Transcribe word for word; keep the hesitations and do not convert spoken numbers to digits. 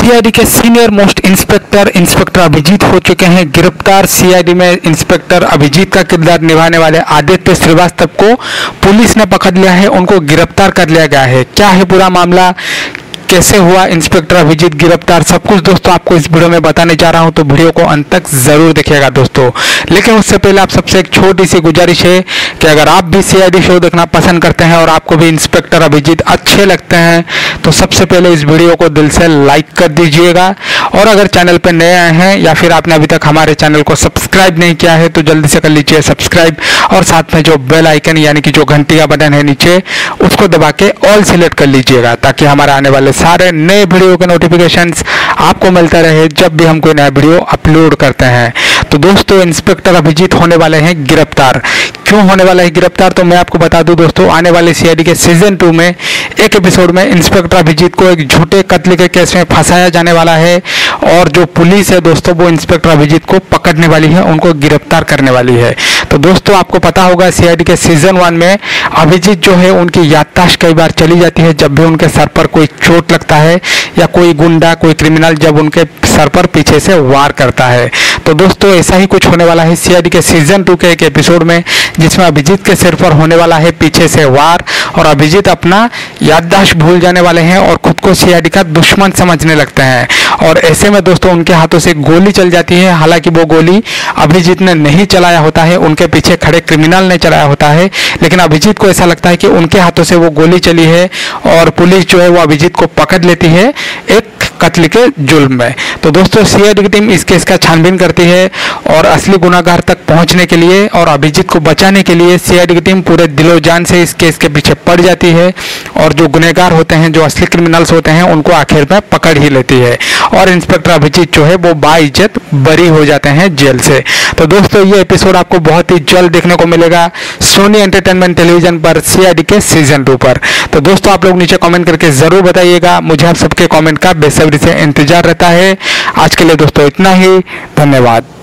CID के senior most inspector inspector Abhijeet हो चुके हैं गिरफ्तार। सीआईडी में इंस्पेक्टर अभिजीत का किरदार निभाने वाले आदित्य श्रीवास्तव को पुलिस ने पकड़ लिया है, उनको गिरफ्तार कर लिया गया है। क्या है पूरा मामला, कैसे हुआ इंस्पेक्टर अभिजीत गिरफ्तार, सब कुछ दोस्तों आपको इस वीडियो में बताने जा रहा हूं, तो वीडियो को अंत तक जरूर देखिएगा दोस्तों। लेकिन उससे पहले आप सबसे एक छोटी सी गुजारिश है कि अगर आप भी सीआईडी शो देखना पसंद करते हैं और आपको भी इंस्पेक्टर अभिजीत अच्छे लगते हैं तो सबसे पहले इस वीडियो को दिल से लाइक कर दीजिएगा। और अगर चैनल पर नए आए हैं या फिर आपने अभी तक हमारे चैनल को सब्सक्राइब नहीं किया है तो जल्दी से कर लीजिए सब्सक्राइब, और साथ में जो बेल आइकन यानी कि जो घंटी का बटन है नीचे उसको दबा के ऑल सिलेक्ट कर लीजिएगा, ताकि हमारे आने वाले सारे नए वीडियो के नोटिफिकेशंस आपको मिलता रहे जब भी हम कोई नया वीडियो अपलोड करते हैं। तो दोस्तों इंस्पेक्टर अभिजीत होने वाले हैं गिरफ्तार। क्यों होने वाला है गिरफ्तार, तो मैं आपको बता दूं दोस्तों, आने वाले सीआईडी के सीजन टू में एक एपिसोड में इंस्पेक्टर अभिजीत को एक झूठे कत्ल के केस में फंसाया जाने वाला है, और जो पुलिस है दोस्तों वो इंस्पेक्टर अभिजीत को पकड़ने वाली है, उनको गिरफ्तार करने वाली है। तो दोस्तों आपको पता होगा सीआईडी के सीजन वन में अभिजीत जो है उनकी याददाश्त कई बार चली जाती है जब भी उनके सर पर कोई चोट लगता है या कोई गुंडा कोई क्रिमिनल जब उनके सर पर पीछे से वार करता है। तो दोस्तों ऐसा ही कुछ होने वाला है सीआईडी के सीजन टू के एक एपिसोड में, जिसमें अभिजीत के सिर पर होने वाला है पीछे से वार, और अभिजीत अपना याददाश्त भूल जाने वाले हैं और खुद को सीआईडी का दुश्मन समझने लगते हैं। और ऐसे में दोस्तों उनके हाथों से गोली चल जाती है, हालांकि वो गोली अभिजीत ने नहीं चलाया होता है, उनके पीछे खड़े क्रिमिनल ने चलाया होता है, लेकिन अभिजीत को ऐसा लगता है कि उनके हाथों से वो गोली चली है, और पुलिस जो है वो अभिजीत को पकड़ लेती है एक कत्ल के जुल्म में। तो दोस्तों सीआईडी की टीम इस केस का छानबीन करती है और असली गुनाहगार तक पहुंचने के लिए और अभिजीत को बचाने के लिए सीआईडी की टीम पूरे दिलो जान से इस केस के पीछे पड़ जाती है, और जो गुनहगार होते हैं, जो असली क्रिमिनल्स होते हैं, उनको आखिर में पकड़ ही लेती है, और इंस्पेक्टर अभिजीत जो है वो बाइज्जत बरी हो जाते हैं जेल से। तो दोस्तों ये एपिसोड आपको बहुत ही जल्द देखने को मिलेगा सोनी एंटरटेनमेंट टेलीविजन पर सीआईडी के सीजन टू पर। तो दोस्तों आप लोग नीचे कमेंट करके जरूर बताइएगा, मुझे आप सबके कमेंट का बेसब्री से इंतजार रहता है। आज के लिए दोस्तों इतना ही, धन्यवाद।